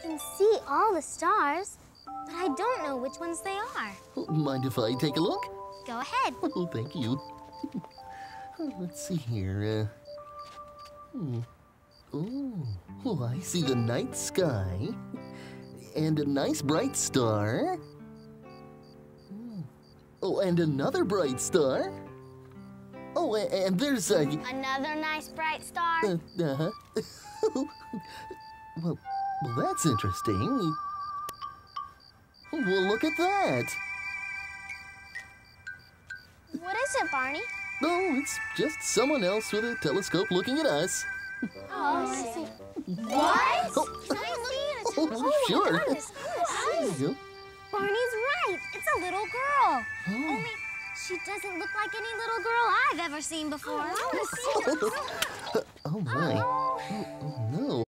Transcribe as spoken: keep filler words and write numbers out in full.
can see all the stars, but I don't know which ones they are. Mind if I take a look? Go ahead. Oh, thank you. Let's see here. Uh, hmm. Oh, oh, I see the night sky. And a nice bright star. Oh, and another bright star. Oh, and there's a... Another nice bright star. Uh, uh-huh. well, well, that's interesting. Well, look at that. What is it, Barney? Oh, it's just someone else with a telescope looking at us. Oh, I see. What? Oh, oh, sure. There you go. Barney's right. It's a little girl. Oh. Only she doesn't look like any little girl I've ever seen before. Oh, my. Oh,